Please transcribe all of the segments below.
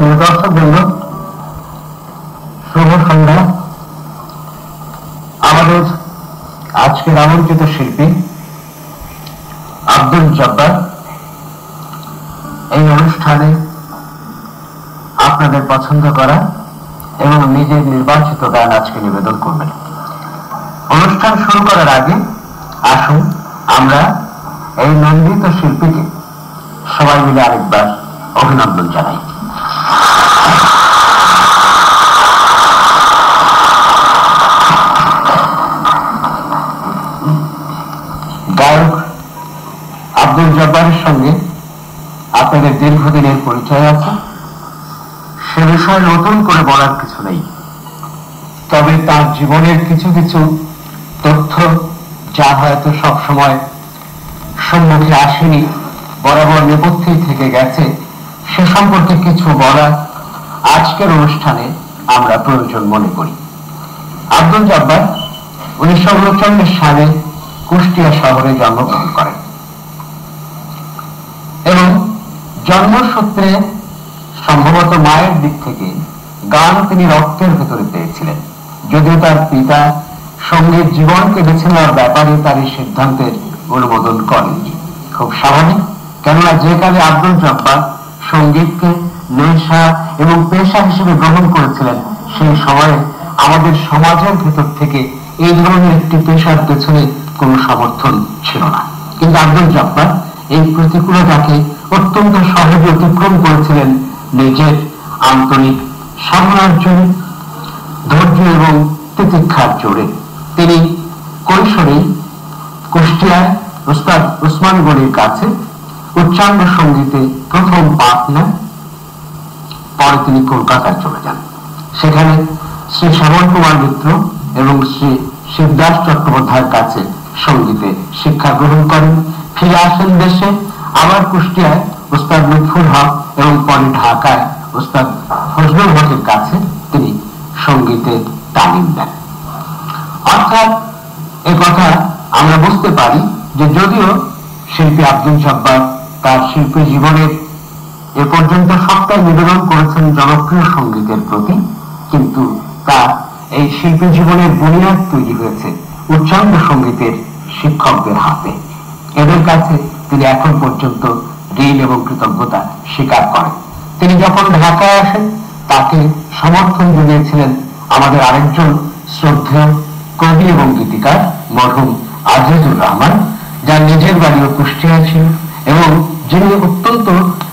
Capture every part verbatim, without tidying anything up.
প্রিয় দর্শক বৃন্দ, শুভ সন্ধ্যা। আমাদের আজকের আমন্ত্রিত শিল্পী আব্দুল জব্বার এই অনুষ্ঠানে আপনাদের পছন্দ করা এবং নিজের নির্বাচিত গান আজকে নিবেদন করবেন। অনুষ্ঠান শুরু করার আগে আসুন আমরা এই নন্দিত শিল্পীকে সবাই মিলে আরেকবার অভিনন্দন জানাই। গায়ক আব্দুল জব্বারের সঙ্গে আপনাদের দীর্ঘদিনের পরিচয় আছে, সে বিষয়ে নতুন করে বলার কিছু নেই। তবে তার জীবনের কিছু কিছু তথ্য যা হয়তো সবসময় সম্মুখে আসেনি, বরাবর নেপথ্যেই থেকে গেছে, সে সম্পর্কে কিছু বলা আজকের অনুষ্ঠানে আমরা প্রয়োজন মনে করি। আব্দুল জব্বার উনিশশো উনচল্লিশ সালে কুষ্টিয়া শহরে জন্মগ্রহণ করেন এবং জন্মসূত্রে সম্ভবত মায়ের দিক থেকে গান তিনি রক্তের ভেতরে পেয়েছিলেন, যদিও তার পিতা সঙ্গীত জীবনকে বেছে নেওয়ার ব্যাপারে তার এই সিদ্ধান্তের অনুমোদন করেননি। খুব স্বাভাবিক, কেননা যে কালে আব্দুল জব্বার সঙ্গীতকে নেশা এবং পেশা হিসেবে গ্রহণ করেছিলেন, সেই সময়ে আমাদের সমাজের ভেতর থেকে এই ধরনের একটি পেশার পেছনে কোনো সমর্থন ছিল না। কিন্তু আব্দুল জব্বার এই প্রতিকূলতাকে অত্যন্ত সহজে অতিক্রম করেছিলেন নিজের আন্তরিক সাধনার জোরে, ধৈর্য এবং তিতিক্ষার জোরে। তিনি কৈশোরেই কুষ্টিয়ায় ওস্তাদ উসমান গনির কাছে উচ্চাঙ্গ সঙ্গীতে প্রথম পাঠ নেন। পরে তিনি কলকাতায় চলে যান, সেখানে শ্রী শ্যামল কুমার মিত্র এবং শ্রী শিবদাস চট্টোপাধ্যায়ের কাছে সঙ্গীতে শিক্ষা গ্রহণ করেন। ফিরে আসেন দেশে, আবার কুষ্টিয়ায় ওস্তাদ লুৎফুল হক এবং পরে ঢাকায় ওস্তাদ ফজলুল হকের কাছে তিনি সঙ্গীতে তালিম দেন। অর্থাৎ এ কথা আমরা বুঝতে পারি যে যদিও শিল্পী আব্দুল জব্বার তার শিল্পী জীবনের এ পর্যন্ত সবটাই নিবেদন করেছেন জনপ্রিয় সঙ্গীতের প্রতি, কিন্তু তার এই শিল্পী জীবনের বুনিয়াদ তৈরি হয়েছে উচ্চাঙ্গ সঙ্গীতের শিক্ষকদের হাতে। এদের কাছে তিনি এখন পর্যন্ত ঋণ এবং কৃতজ্ঞতা স্বীকার করেন। তিনি যখন ঢাকায় আসেন, তাকে সমর্থন জুগিয়েছিলেন আমাদের আরেকজন শ্রদ্ধেয় কবি এবং গীতিকার মরহুম আজিজুর রহমান, যার নিজের বাড়িও কুষ্টিয়ায় ছিল এবং যিনি অত্যন্ত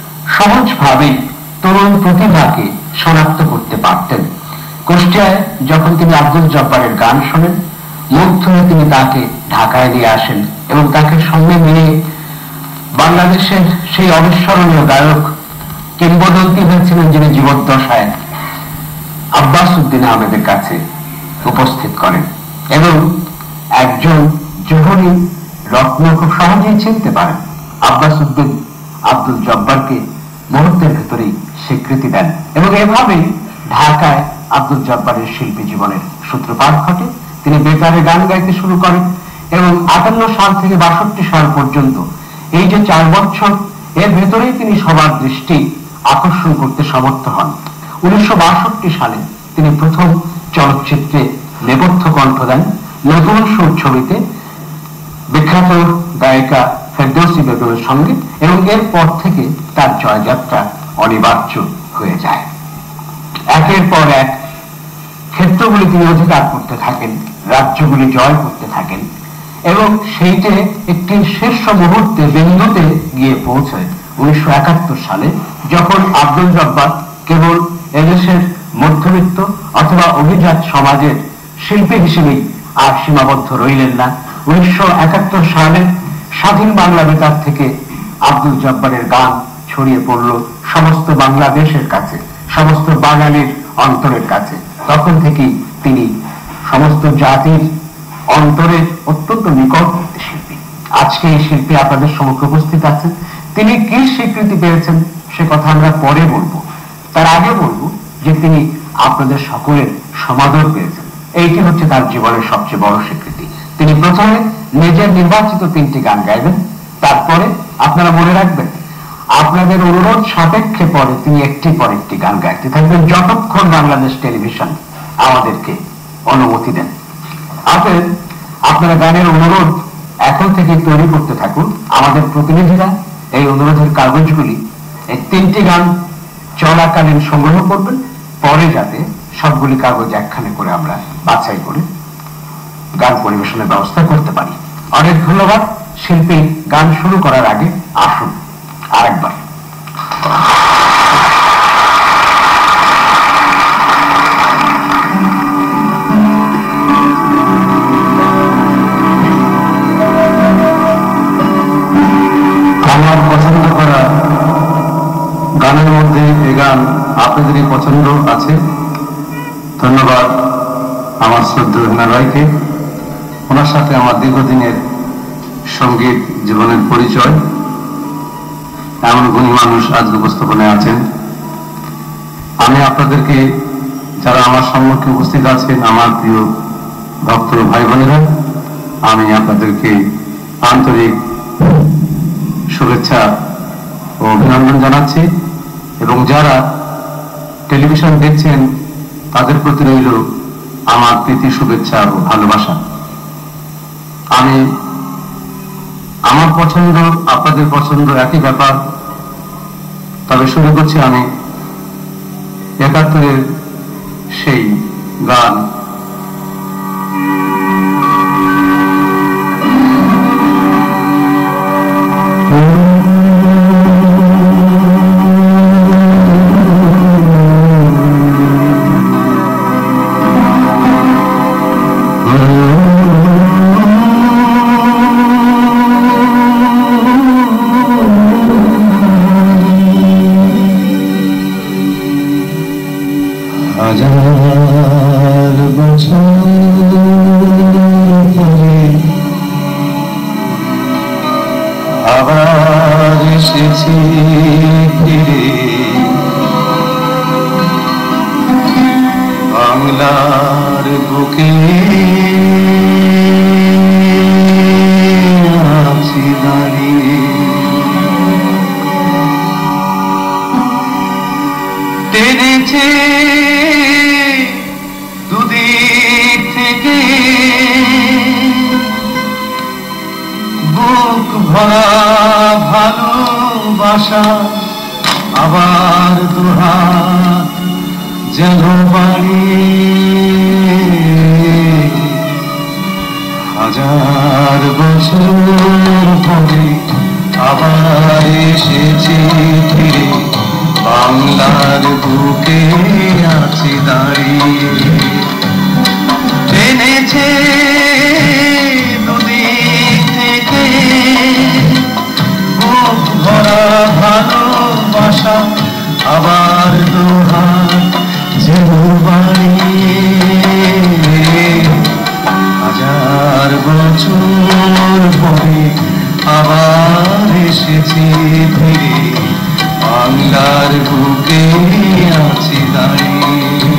সহজভাবে তরুণ প্রতিভাকে শনাক্ত করতে পারতেন। কুষ্টিয়ায় যখন তিনি আব্দুল জব্বারের গান শোনেন, মুগ্ধ হয়ে তিনি তাকে ঢাকায় নিয়ে আসেন এবং তাকে সঙ্গে নিয়ে বাংলাদেশের সেই অবিস্মরণীয় গায়ক, কিংবদন্তি হয়েছিলেন যিনি জীবদ্দশায়, আব্বাস উদ্দিন আহমেদের কাছে উপস্থিত করেন এবং একজন জোহরি রত্ন খুব সহজেই চিনতে পারেন। আব্বাস উদ্দিন আব্দুল জব্বারকে মুহূর্তের ভেতরেই স্বীকৃতি দেন এবং এভাবেই ঢাকায় আব্দুল জব্বারের শিল্পী জীবনের সূত্রপাত ঘটে। তিনি বেতারে গান গাইতে শুরু করেন এবং আটান্ন সাল থেকে বাষট্টি সাল পর্যন্ত এই যে চার বছর, এর ভেতরেই তিনি সবার দৃষ্টি আকর্ষণ করতে সমর্থ হন। উনিশশো বাষট্টি সালে তিনি প্রথম চলচ্চিত্রে নেপথ্য কণ্ঠ দেন নতুন সুর ছবিতে বিখ্যাত গায়িকা ফেরদৌসী বেগমের সঙ্গে এবং এরপর থেকে তার জয়যাত্রা অনিবার্য হয়ে যায়। একের পর এক ক্ষেত্রগুলি তিনি অধিকার করতে থাকেন, রাজ্যগুলি জয় করতে থাকেন এবং সেইটে একটি শীর্ষ মুহূর্তে বিন্দুতে গিয়ে পৌঁছয় উনিশশো একাত্তর সালে, যখন আব্দুল জব্বার কেবল এদেশের মধ্যবিত্ত অথবা অভিজাত সমাজের শিল্পী হিসেবেই আর সীমাবদ্ধ রইলেন না। উনিশশো একাত্তর সালে স্বাধীন বাংলা বেতার থেকে আব্দুল জব্বারের গান ছড়িয়ে পড়ল সমস্ত বাংলাদেশের কাছে, সমস্ত বাঙালির অন্তরের কাছে। তখন থেকেই তিনি সমস্ত জাতির অন্তরের অত্যন্ত নিকটবর্তী শিল্পী। আজকে এই শিল্পী আপনাদের সম্মুখে উপস্থিত আছেন। তিনি কি স্বীকৃতি পেয়েছেন সে কথা আমরা পরে বলবো, তার আগে বলবো যে তিনি আপনাদের সকলের সমাদর পেয়েছেন। এইটি হচ্ছে তার জীবনের সবচেয়ে বড় স্বীকৃতি। তিনি প্রথমে নিজের নির্বাচিত তিনটি গান গাইবেন, তারপরে আপনারা মনে রাখবেন আপনাদের অনুরোধ সাপেক্ষে পরে তিনি একটি পর একটি গান গাইতে থাকবেন যতক্ষণ বাংলাদেশ টেলিভিশন আমাদেরকে অনুমতি দেন। আপনাদের আপনারা গানের অনুরোধ এখন থেকে তৈরি করতে থাকুন। আমাদের প্রতিনিধিরা এই অনুরোধের কাগজগুলি এই তিনটি গান চলাকালীন সংগ্রহ করবেন, পরে যাতে সবগুলি কাগজ একখানে করে আমরা বাছাই করে গান পরিবেশনের ব্যবস্থা করতে পারি। অনেক ধন্যবাদ। শিল্পী গান শুরু করার আগে আসুন আরেকবার আমার পছন্দ করা গানের মধ্যে এই গান আপনাদেরই পছন্দ আছে। ধন্যবাদ আমার শ্রদ্ধেয় হেনা রায়কে। ওনার সাথে আমার দীর্ঘদিনের সঙ্গীত জীবনের পরিচয়। এমন গুণী মানুষ আজ উপস্থাপনায় আছেন। আমি আপনাদেরকে, যারা আমার সম্মুখে উপস্থিত আছেন, আমার প্রিয় ভক্ত ভাই বোনেরা, আমি আপনাদেরকে আন্তরিক শুভেচ্ছা ও অভিনন্দন জানাচ্ছি এবং যারা টেলিভিশন দেখছেন তাদের প্রতি রইল আমার প্রীতি, শুভেচ্ছা ও ভালোবাসা। আমি আমার পছন্দ আপনাদের পছন্দ একই ব্যাপার। তবে শুরু করছি আমি একাত্তরের সেই গান। হাজার বছর পরে আবার এসেছি ফিরে বাংলার বুকে আছি দাঁড়িয়ে। টেনেছে দুদিক থেকে বুক ভরা ভালোবাসা, আবার দুহাত যেন বাড়িয়ে। হাজার বছর পরে আবার এসেছি ফিরে বাংলার বুকে আছি দাঁড়িয়ে। টেনেছে দুদিক থেকে বুক ভরা ভালোবাসা, আবার দুহাত যেন বাড়িয়ে। হাজার বছর পরে আবার এসেছি ফিরে বাংলার বুকে আছি দাঁড়িয়ে।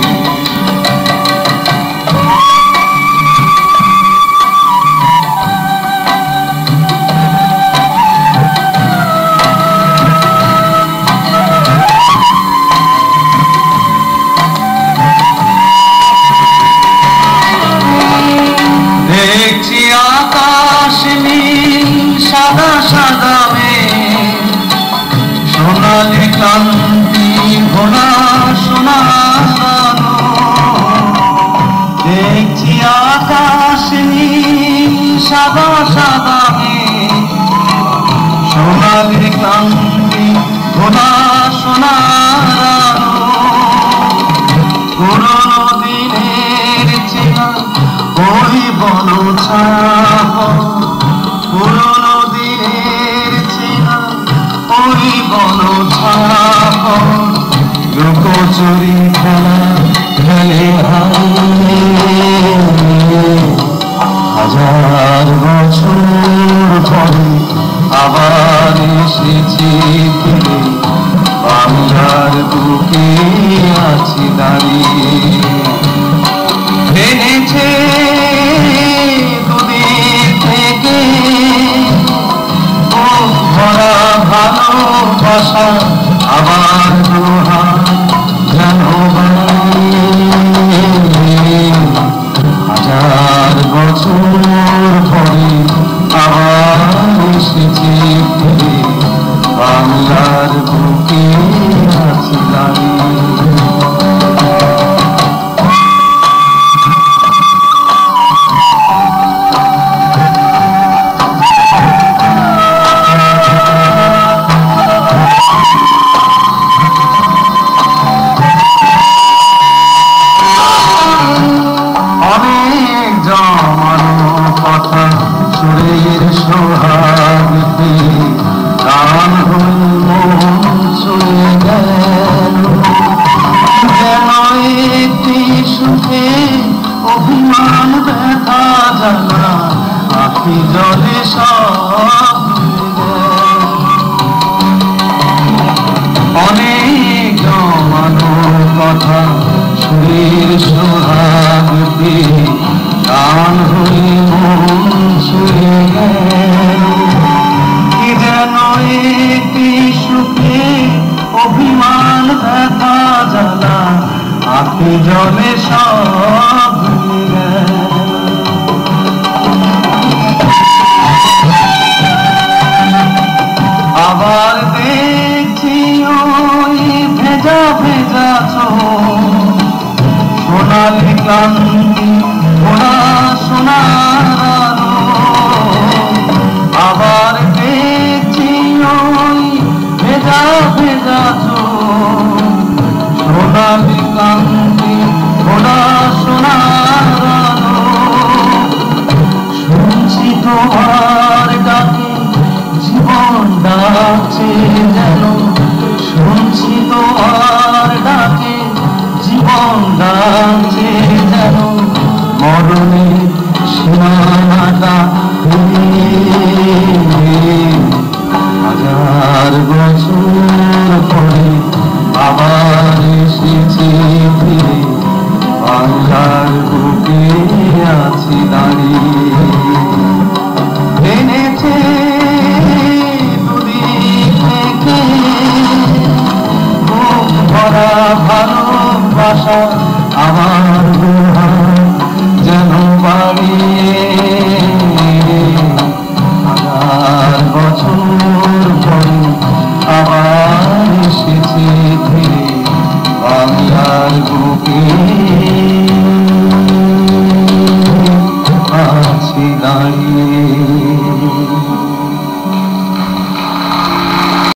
দেখছি আকাশ নীল, সাদা সাদা মেঘ, সোনালি ক্লান্তি ঘোলা সোনা আলো। দেখছি আকাশ নীল, সাদা সাদা মেঘ, সোনালি ক্লান্তি ঘোলা সোনা আলো। পুরনো দিনের চেনা ওই বন ছাপ, পুরনো দিনের চেনা ওই বন ছাপ। লুকোচুরি খেলা খেলে হাজার বছর পরে আবার এসেছি ফিরে বাংলার বুকে আছি দাঁড়িয়ে। এনেছে দুদিক থেকে ভরা ভালোবাসা, আশা আবার দুহাত যেন হাজার বছর পরে আবার এসেছি ফিরে বাংলার বুকে আছি দাঁড়িয়ে। অভিমান ব্যথা জানা আখি জলে সব অনেক জমানো কথা সুরের সোহাগ দিয়ে গান হয়ে মন ছুঁয়ে গেল। কি যেন একটি সুখে অভিমান ব্যথা জানা আখি জলে সব আবার দেখছি ওই ভেজা ভেজা সোনালি ক্লান্তি সোনা সোনার আলো। আবার দেখছি ওই ভেজা ভেজা সোনালি ক্লান্তি সোনা সোনার আলো। শুনছি তোমার ডাকে জীবন ডাকছে যেন, শুনছি তোমার ডাকে জীবন ডাকছে যেন, মরণের সীমানাটা হাজার বছর পরে আবার এসেছি ফিরে বাংলার বুকে আছি দাঁড়িয়ে। এনেছে দুদিক থেকে বুক ভরা ভালোবাসা